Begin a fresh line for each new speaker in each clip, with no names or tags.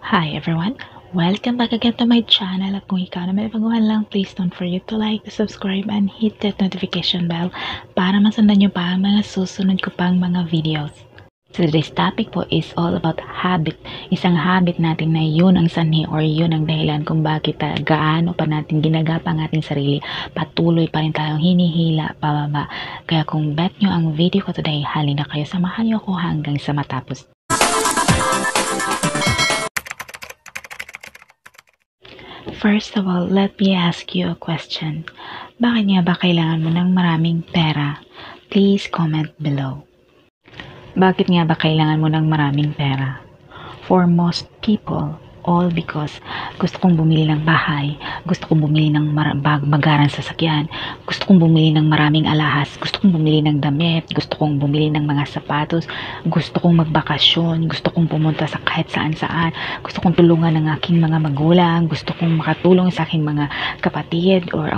Hi everyone! Welcome back again to my channel at kung ikaw na may baguhan lang, please don't forget to like, subscribe, and hit that notification bell para masundan nyo pa ang mga susunod ko pang mga videos. So today's topic po is all about habit. Isang habit natin na yun ang sanhi or yun ang dahilan kung bakit gaano pa natin ginagapa ang ating sarili. Patuloy pa rin tayong hinihila pababa. Kaya kung bet nyo ang video ko today, halina kayo, samahan nyo ako hanggang sa matapos. First of all, let me ask you a question. Bakit nga ba kailangan mo ng maraming pera? Please comment below. Bakit nga ba kailangan mo ng maraming pera? For most people, all because gusto kong bumili ng bahay, gusto kong bumili ng magarang sasakyan, gusto kong bumili ng maraming alahas, gusto kong bumili ng damit, gusto kong bumili ng mga sapatos, gusto kong magbakasyon, gusto kong pumunta sa kahit saan-saan, gusto kong tulungan ng aking mga magulang, gusto kong makatulong sa aking mga kapatid, or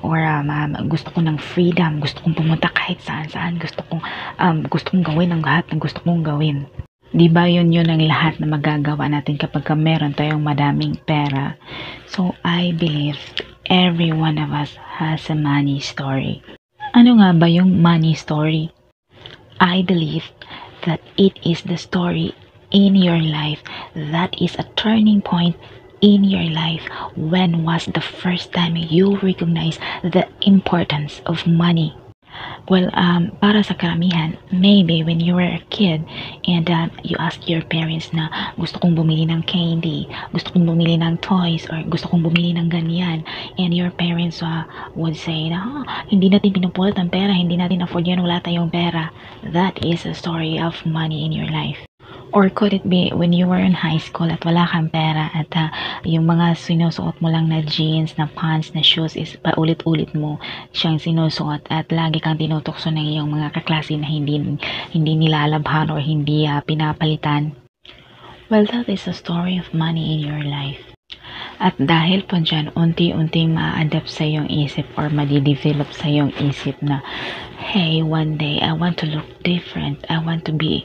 gusto ko ng freedom, gusto kong pumunta kahit saan-saan, gusto kong gawin ang lahat ng gusto kong gawin. Diba yun ang lahat na magagawa natin kapag meron tayong madaming pera. So, I believe every one of us has a money story. Ano nga ba yung money story? I believe that it is the story in your life that is a turning point in your life. When was the first time you recognize the importance of money? Well, para sa karamihan, maybe when you were a kid and you asked your parents na gusto kong bumili ng candy, gusto kong bumili ng toys, or gusto kong bumili ng ganyan, and your parents would say na hindi natin pinupulot ang pera, hindi natin afford yan, wala tayong pera. That is a story of money in your life. Or could it be when you were in high school at wala kang pera at yung mga sinusuot mo lang na jeans, na pants, na shoes is paulit-ulit mo siyang sinusuot at lagi kang tinutokso ng iyong mga kaklase na hindi nilalabhan or hindi pinapalitan? Well, that is a story of money in your life. At dahil po dyan, unti-unting ma-adapt sa iyong isip or madidevelop sa iyong isip na, hey, one day I want to look different. I want to be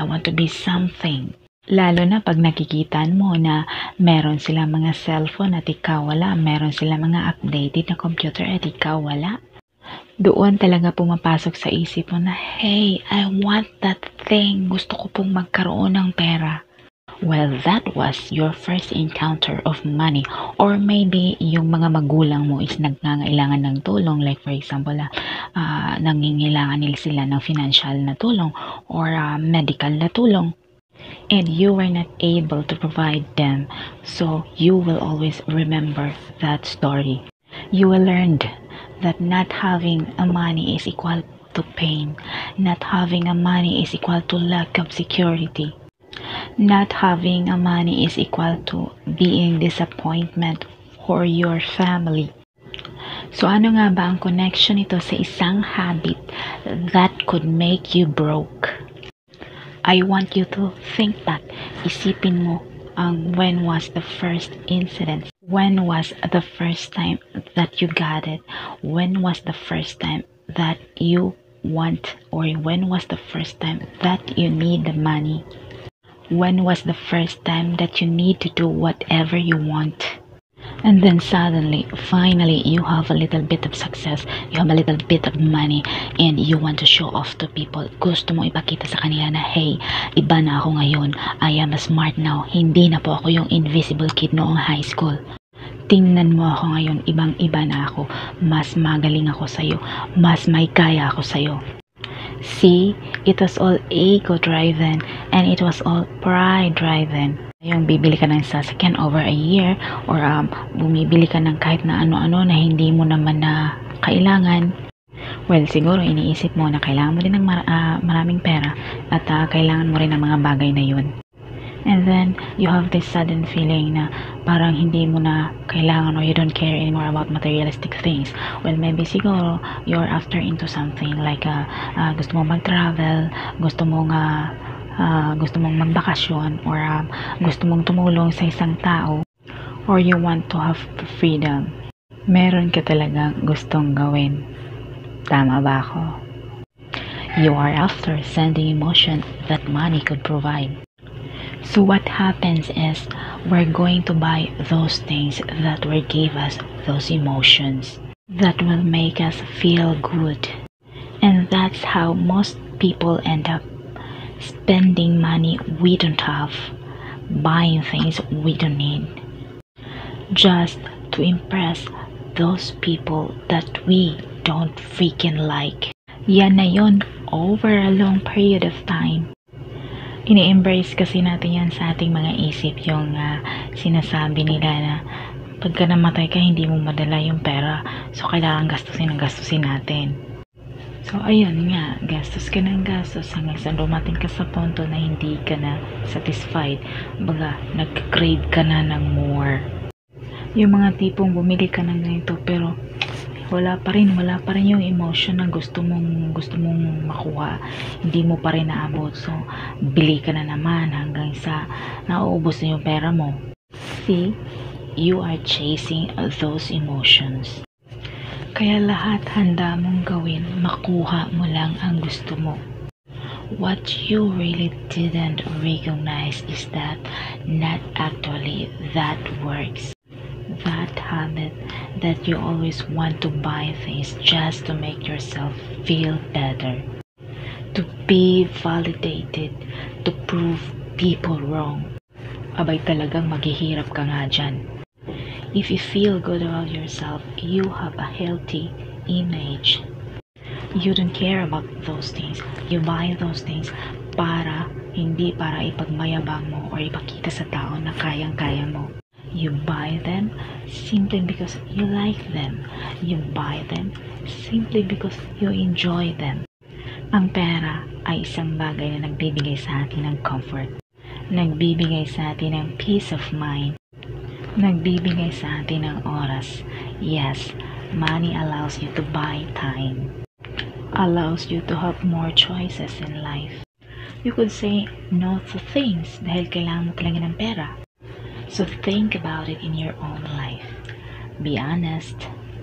something. Lalo na pag nakikita mo na meron silang mga cellphone at ikaw wala, meron silang mga updated na computer at ikaw wala. Doon talaga pumapasok sa isip mo na, hey, I want that thing. Gusto ko pong magkaroon ng pera. Well, that was your first encounter of money, or maybe yung mga magulang mo is nangangailangan ng tulong, like for example, nangingailangan nila sila ng financial na tulong or medical na tulong, and you were not able to provide them. So you will always remember that story. You will learn that not having a money is equal to pain. Not having a money is equal to lack of security. Not having a money is equal to being disappointment for your family. So ano nga ba ang connection nito sa isang habit that could make you broke? I want you to think that. Isipin mo when was the first incident? When was the first time that you got it? When was the first time that you want, or when was the first time that you need the money? When was the first time that you need to do whatever you want? And then suddenly, finally, you have a little bit of success, you have a little bit of money, and you want to show off to people. Gusto mo ipakita sa kanila na, hey, iba na ako ngayon. I am smart now. Hindi na po ako yung invisible kid noong high school. Tingnan mo ako ngayon, ibang-iba na ako. Mas magaling ako sa'yo. Mas may kaya ako sa'yo. See, it was all ego-driven and it was all pride-driven. Yung bibili ka ng sasakyan over a year, or bumibili ka ng kahit na ano-ano na hindi mo naman na kailangan. Well, siguro iniisip mo na kailangan mo din ng maraming pera at kailangan mo rin ng mga bagay na yun. And then, you have this sudden feeling na parang hindi mo na kailangan or you don't care anymore about materialistic things. Well, maybe siguro you're after into something like gusto mong mag-travel, gusto mong magbakasyon, or gusto mong tumulong sa isang tao, or you want to have freedom. Meron ka talagang gustong gawin. Tama ba ako? You are after sending emotion that money could provide. So what happens is we're going to buy those things that will give us those emotions that will make us feel good. And that's how most people end up spending money we don't have, buying things we don't need, just to impress those people that we don't freaking like. Yan na yun, over a long period of time. Ini-embrace kasi natin yan sa ating mga isip, yung sinasabi nila na pagka namatay ka, hindi mo madala yung pera, so kailangan gastusin natin. So ayun nga, gastos ka ng gastos hanggang sa dumating ka sa punto na hindi ka na satisfied, baga nag-crave ka na ng more. Yung mga tipong bumili ka ng ganito pero wala pa rin yung emotion na gusto mong makuha, hindi mo pa rin naabot, so bili ka na naman hanggang sa nauubos na yung pera mo. See, you are chasing those emotions. Kaya lahat handa mong gawin, makuha mo lang ang gusto mo. What you really didn't recognize is that not actually that works. That habit that you always want to buy things just to make yourself feel better, to be validated, to prove people wrong. Abay talagang maghihirap ka nga dyan. If you feel good about yourself, you have a healthy image. You don't care about those things. You buy those things hindi para ipagmayabang mo or ipakita sa tao na kayang-kaya mo. You buy them simply because you like them. You buy them simply because you enjoy them. Ang pera ay isang bagay na nagbibigay sa atin ng comfort. Nagbibigay sa atin ng peace of mind. Nagbibigay sa atin ng oras. Yes, money allows you to buy time. Allows you to have more choices in life. You could say no to things dahil kailangan mo talaga ng pera. So think about it in your own life. Be honest.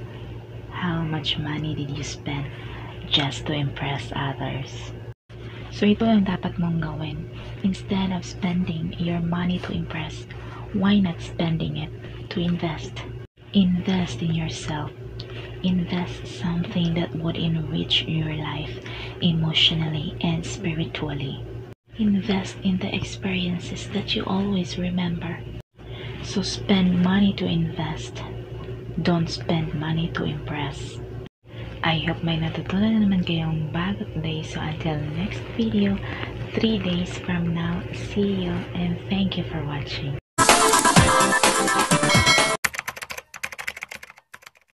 How much money did you spend just to impress others? So ito ang dapat mong gawin. Instead of spending your money to impress, why not spending it to invest? Invest in yourself. Invest something that would enrich your life emotionally and spiritually. Invest in the experiences that you always remember. So spend money to invest. Don't spend money to impress. I hope may natutunan na naman kayong bago today. So until next video, 3 days from now, see you and thank you for watching.